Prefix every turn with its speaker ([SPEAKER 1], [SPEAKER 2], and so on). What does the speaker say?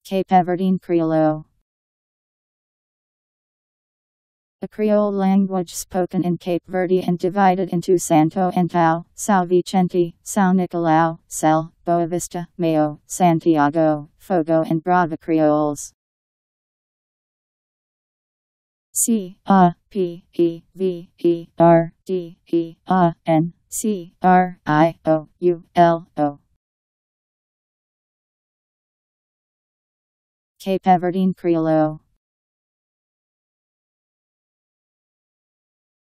[SPEAKER 1] Capeverdean Crioulo. A creole language spoken in Cape Verde and divided into Santo Antão, São Vicente, São Nicolau, Boa Vista, Maio, Santiago, Fogo and Brava creoles. Capeverdean Crioulo. Capeverdean Crioulo.